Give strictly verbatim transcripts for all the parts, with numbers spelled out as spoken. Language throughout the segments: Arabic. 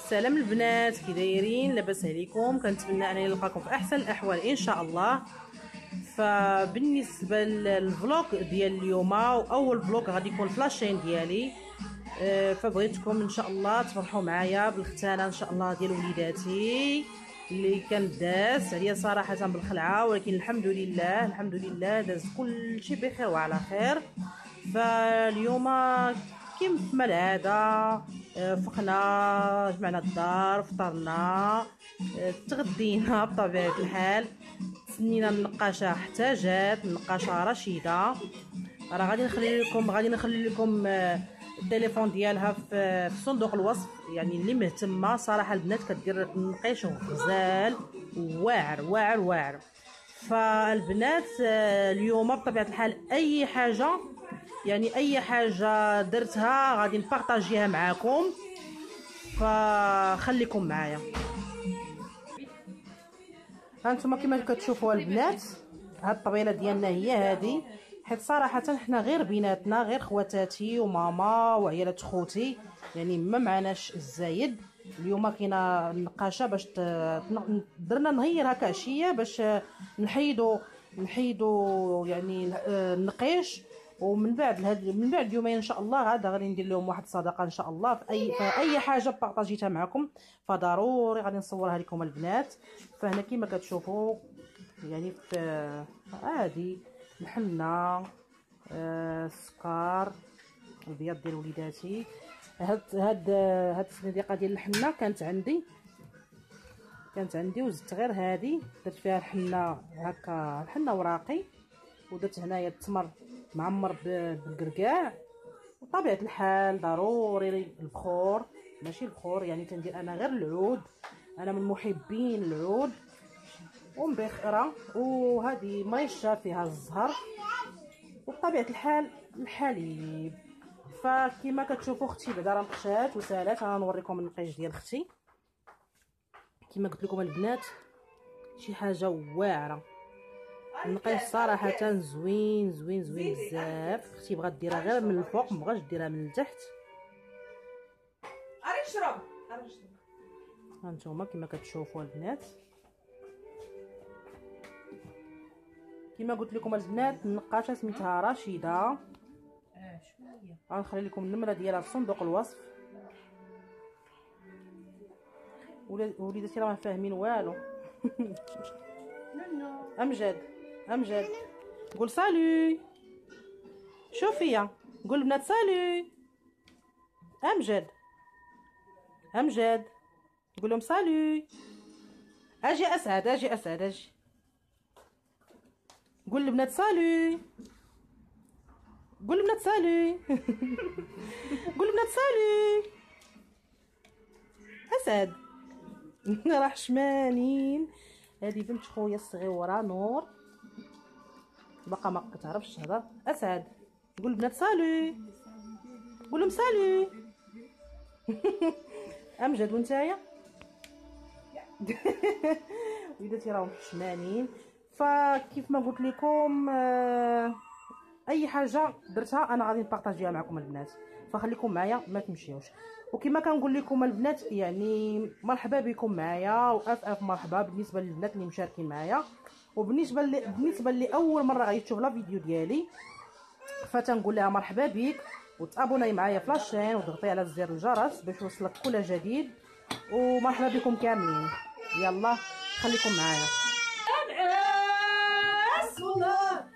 سلام البنات، كي دايرين؟ لاباس عليكم؟ كنتمنى انني نلقاكم في احسن الاحوال ان شاء الله. فبالنسبه للفلوق ديال اليوم واول فلوق غادي يكون في لاشين ديالي، فبغيتكم ان شاء الله تفرحوا معايا بالختانه ان شاء الله ديال وليداتي اللي كان داز عليا صراحه بالخلعه، ولكن الحمد لله الحمد لله داز كل شيء بخير وعلى خير. فاليوم كيما العاده فقنا، جمعنا الدار، فطرنا، تغدينا بطبيعه الحال، تسنينا النقاشه حتى جات النقاشه رشيده. راه غادي نخلي لكم غادي نخلي لكم التليفون ديالها في صندوق الوصف، يعني اللي مهتمه صراحه البنات كدير نقيش غزال واعر واعر واعر. فالبنات اليوم بطبيعه الحال اي حاجه يعني اي حاجه درتها غادي نبارطاجيها معاكم، فخليكم معايا. هانتوما كما كتشوفوا البنات هاد الطبيله ديالنا هي هذه، حيت صراحه حنا غير بيناتنا، غير خواتاتي وماما وعيالات خوتي، يعني ما معناش الزايد. اليوم كاينه النقاشه باش درنا نهير هكا عشيه باش نحيدو نحيدو يعني النقيش، ومن بعد لهاد من بعد يومين ان شاء الله عاد غادي ندير لهم واحد الصدقه ان شاء الله في اي في اي حاجه بارطاجيتها معكم فضروري غادي نصورها لكم البنات. فهنا كما كتشوفوا يعني في عادي الحنه، آه السكر، البياض ديال وليداتي. هاد هاد هاد الصنديقه ديال الحنه كانت عندي كانت عندي وزدت غير هادي، درت فيها الحنه هكا الحنه وراقي، ودرت هنايا التمر معمر بالكركاع. وطبيعه الحال ضروري البخور، ماشي البخور يعني تندير انا غير العود، انا من محبين العود، ومبخره، وهذه مريشه فيها الزهر، وبطبيعه الحال الحليب. فكما كتشوفوا اختي بعدا راه مشات وسالات. انا نوريكم النقيش ديال اختي كما قلت لكم البنات، شي حاجه واعره. النقيش صراحه زوين زوين زوين بزاف. اختي بغات ديرها غير من الفوق، ما بغاش ديرها من التحت. اري شرب اري شرب. هانتوما كما كتشوفوا البنات، كما قلت لكم البنات النقاشه سميتها رشيده. اه شويه غنخلي لكم النمره ديالها في صندوق الوصف. وليداتي راه ما فاهمين والو. امجد امجد قول سالو، شوفيا قول البنات سالو. امجد امجد قول لهم سالو. اجي اسعد اجي اسعد اجي قول البنات سالو، قول البنات سالو. قول البنات سالو. اسعد. راه حشمانين. هذه بنت خويا الصغيره نور باقا ما كتعرفش تهضر. اسعد قول البنات سالو، قول لهم سالو. امجد وانتايا. وليداتي راهم حشمانين. فكيف ما قلت لكم اي حاجه درتها انا غادي نبارطاجيها معكم البنات، فخليكم معايا ما تمشيوش. وكما كنقول لكم البنات يعني مرحبا بكم معايا، واف اف مرحبا بالنسبه للبنات اللي مشاركين معايا. وبالنسبه اللي بالنسبه اللي اول مره غادي تشوف لا فيديو ديالي فتنقول لها مرحبا بك، وتابوناي معايا في لاشين وتضغطي على زر الجرس باش يوصلك كل جديد. ومرحبا بكم كاملين. يلا خليكم معايا. والله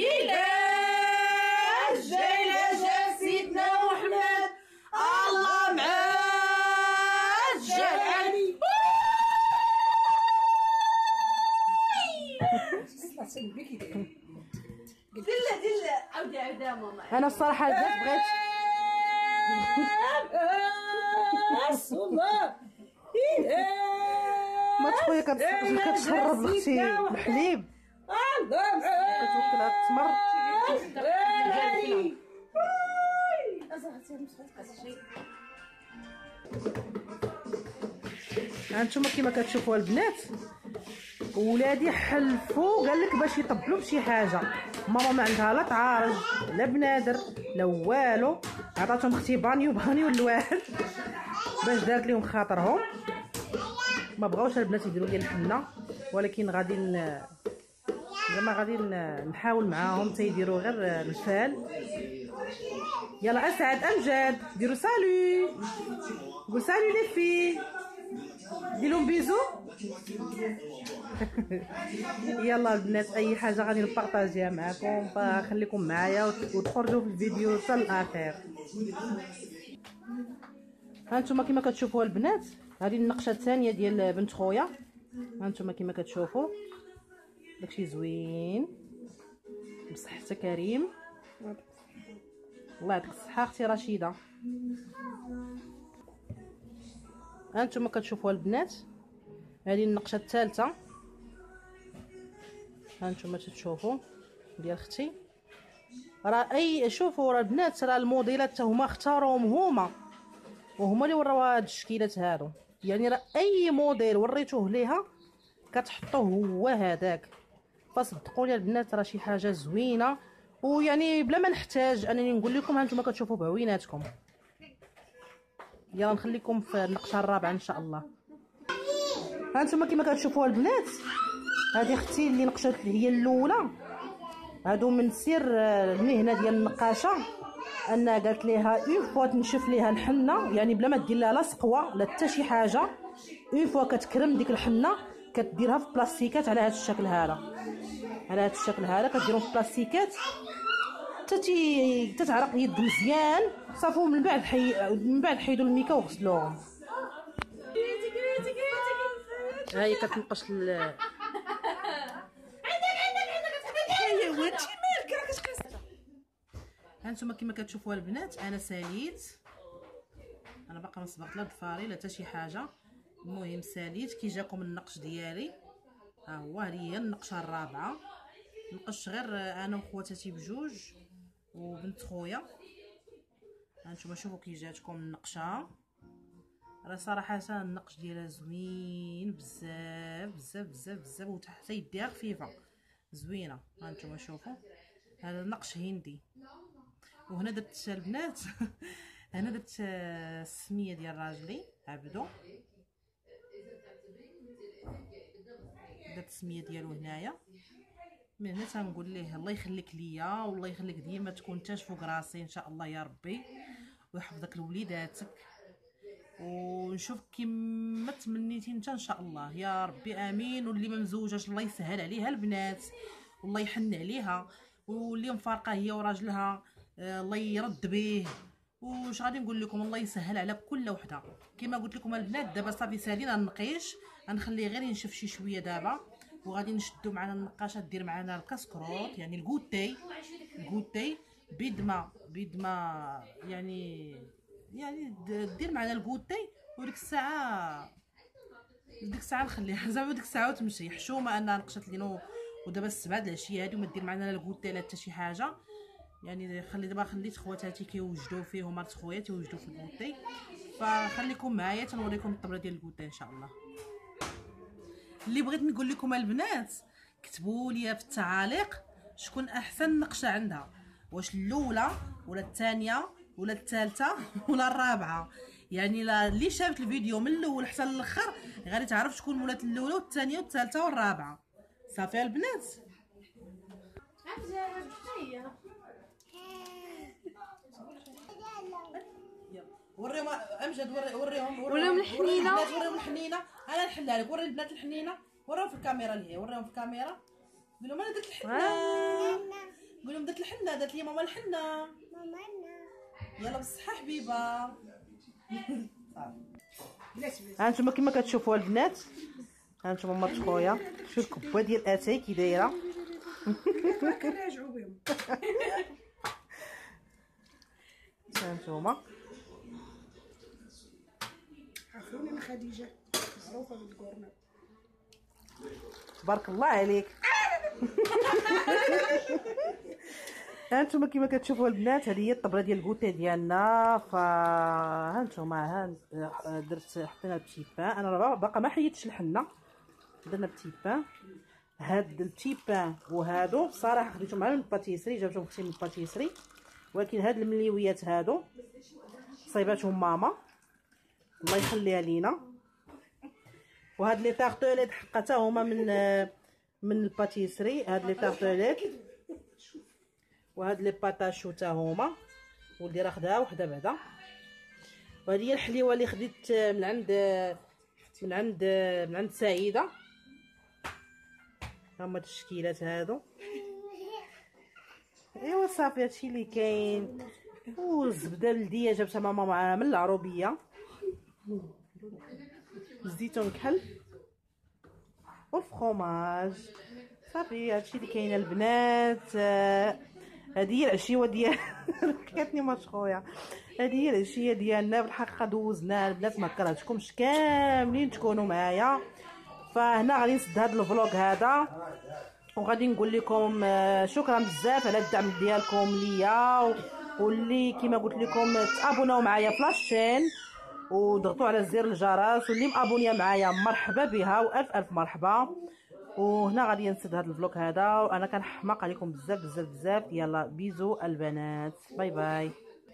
يلاش جايله جا سيدنا محمد الله معاه جا علي. دله دله عاودي عاودي ماما. انا الصراحه البنات بغيت والله ما تخويا كتشرب لختي الحليب كتوكل هاد التمر. هانتوما كما كتشوفوا البنات ولادي حلفوا قال لك باش يطبلوا بشي حاجه. ماما ما عندها لا تعارج لا بنادر لا والو، عطاتهم اختي بانيو بانيو الواحد. باش دارت لهم خاطرهم. ما بغاوش البنات يديروا لي الحنه، ولكن غادي زعما غادي نحاول معاهم تيديروا غير الفال. يلا اسعد امجد ديروا سالو، قول سالو لي في، ديروا بيزو. يلا البنات اي حاجه غادي نبارطاجيها معكم، فخليكم معايا وتخرجوا في الفيديو حتى الاخر. ها نتوما كما كتشوفوا البنات، هذه النقشه الثانيه ديال بنت خويا. ها نتوما كما كتشوفوا داكشي زوين بصحتك كريم. الله يعطيك الصحه اختي رشيده. ها نتوما كتشوفوا البنات، هذه النقشه الثالثه. ها نتوما تشوفوا ديال اختي. راه اي شوفوا راه البنات، راه الموديلات حتى هما اختاروهم هما وهما اللي وراو هاد الشكيلات هادو. يعني راه اي موديل وريتوه ليها كتحطوه هو هذاك. فصدقوني البنات راه شي حاجه زوينه، ويعني بلا ما نحتاج انني نقول لكم. ها نتوما كتشوفوا بعويناتكم. يلا نخليكم في النقشه الرابعه ان شاء الله. ها نتوما كما كتشوفوا البنات، هذه اختي اللي نقشت هي الاولى. هادو من سر المهنه ديال النقاشه انها قالت ليها اون فوا تنشف ليها الحنه، يعني بلا ما دير لها لا سقوه لا حتى شي حاجه، اون فوا كتكرم ديك الحنه كديرها في بلاستيكات على هذا الشكل هذا، على هذا الشكل هذا كديرهم في بلاستيكات حتى تتعرق يد مزيان صافي. من بعد حي... من بعد حيدوا الميكا وغسلوهم. ها هي كتنقش ال عندك عندك عندك هي وانت مالك راك كتقص. ها نتوما كما كتشوفوا البنات، انا ساليت، انا باقا ما صبغت لا ضفاري لا حتى شي حاجه. المهم ساليت كي جاكم النقش ديالي. ها هو هذه هي النقشه الرابعه. نقش غير انا وخواتاتي بجوج وبنت خويا. ها نتوما شوفوا كي جاتكم النقشه. راه صراحه النقش ديالها زوين بزاف بزاف بزاف بزاف، وحتى يديها خفيفه زوينه. ها نتوما شوفوا هذا النقش هندي. وهنا درت البنات هنا درت السميه ديال راجلي عبدو، درت السميه ديالو هنايا. من هنا تنقول ليه الله يخليك ليا والله يخليك ديما تكون تاج فوق راسي ان شاء الله يا ربي، ويحفظك لوليداتك ونشوف كيما تمنيتي انت ان شاء الله يا ربي امين. واللي ما مزوجاش الله يسهل عليها البنات والله يحن عليها، واللي مفارقه هي وراجلها الله يرد به. واش غادي نقول لكم، الله يسهل على كل وحده. كما قلت لكم البنات دابا صافي سالينا النقيش، غنخليه غير ينشف شي شويه دابا، وغادي نشدو معنا النقاشه دير معنا الكاسكروط يعني الكوتي الكوتي بيد ما بيد ما يعني يعني دير معنا الكوتي. وديك الساعه ديك الساعه نخليها زعما ديك الساعه وتمشي حشومه انها نقشت لينا. ودابا السبعه د العشيه هادي وما دير معنا لا الكوتي لا حتى شي حاجه. يعني خلي دابا خليت خواتاتي كيوجدوا فيه ومرت خويا تيوجدوا في الكوتي، فخليكم معايا تنوريكم الطبله ديال الكوتي ان شاء الله. اللي بغيت نقول لكم البنات كتبوا لي في التعاليق شكون احسن نقشه عندها، واش الاولى ولا الثانيه ولا الثالثه ولا الرابعه. يعني اللي شافت الفيديو من الاول حتى للاخر غادي تعرف شكون مولات الاولى والثانيه والثالثه والرابعه. صافي البنات. وريهم امجد وريهم وريهم الحنينه وريهم الحنينه. انا نحلها لك. وري البنات الحنينه، وريهم في الكاميرا اللي هي، وريهم في الكاميرا. قول لهم انا درت الحنه، قول لهم درت الحنه، درت لي ماما الحنه. يلا بالصحه حبيبه. ها انتم كما كتشوفوا البنات، ها انتم مرت خويا شوف الكبه ديال اتاي كي دايره. كنراجعوا بهم. ها انتم عرفوني من خديجه معروفه بالكورنر. تبارك الله عليك. ها انتم كما كتشوفوا البنات هذه هي الطبله ديال الكوتي ديالنا. ف ها انتم ها درت حطينا البتي بان. انا باقا ما حيدتش الحنه، درنا بتي بان. هاد البتي بان وهادو صراحه خديتهم على الباتيسري، جابتهم اختي من الباتيسري، ولكن هاد المليويات هادو صايباتهم ماما. الله يخليها لينا. وهاد لي طارطوليت حقا هما من من الباتيسري. هاد لي طارطوليت وهاد لي باتاشو تا هما، ولدي راه خداها وحده بعدا. وهذه هي الحليوه اللي خديت من عند من عند من عند سعيده. هما التشكيلات هادو. ايوا صافي هادشي اللي كاين. والزبده بلديه جابتها ماما معاها من العروبيه، الزيتون كحل والفرomاج. صافي هادشي اللي كاين البنات. هذه هي العشيه ديال كاتني مشخويه. هذه هي العشيه ديالنا بالحقيقه، دوزناها البنات ما كرهتكمش كاملين تكونوا معايا. فهنا غادي نسد هذا الفلوق هذا، وغادي نقول لكم شكرا بزاف على الدعم ديالكم ليا، واللي كما قلت لكم تابوناو معايا في لاشين وضغطوا على زر الجرس، واللي مابونيه معايا مرحبا بها والف الف مرحبا. وهنا غادي نسد هذا الفلوق هذا، وانا كنحماق عليكم بزاف بزاف بزاف. يلا بيزو البنات، باي باي.